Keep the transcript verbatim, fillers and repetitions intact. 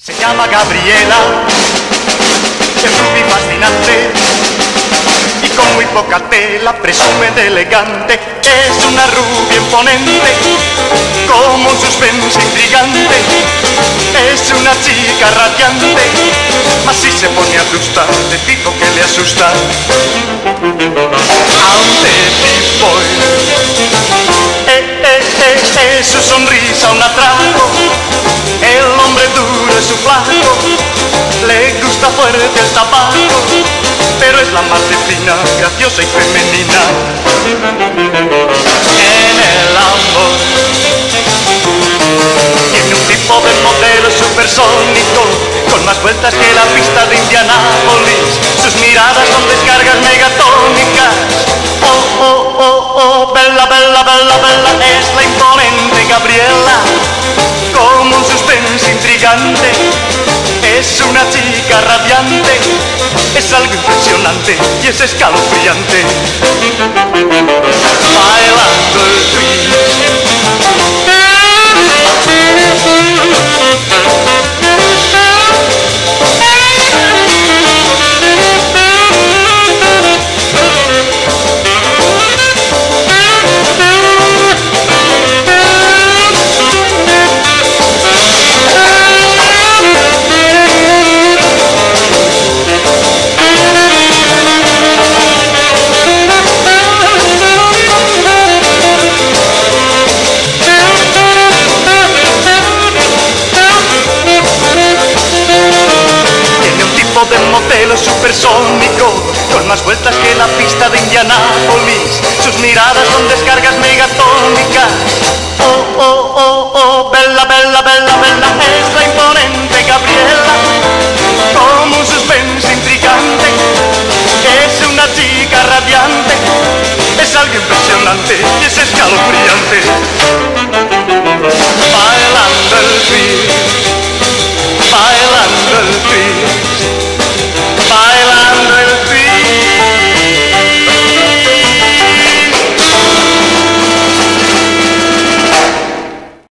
Se llama Gabriela, es rubia y fascinante, y con muy poca tela presume de elegante. Es una rubia imponente, como un suspense intrigante. Es una chica radiante, mas si se pone a asustar, de tipo que le asusta. Ante tipo, eh, eh, eh, es su sonrisa un atraco. El hombre duro es su flaco, le gusta fuerte el tabaco, pero es la más divina, graciosa y femenina. En el amor tiene un tipo de modelo supersónico, con más vueltas que la pista de Indianápolis. Sus miradas son descargas megatónicas. Oh, oh, oh, oh, bella, bella, bella, bella, es la imponente Gabriela, como un suspense intrigante. Es una chica radiante, es algo impresionante y es escalofriante. Bailando el twist, de modelo supersónico, con más vueltas que la pista de Indianápolis. Sus miradas son descargas megatónicas. Oh, oh, oh, oh, bella, bella, bella, bella, es la imponente Gabriela, como un suspense intrigante. Es una chica radiante, es algo impresionante y es escalofriante.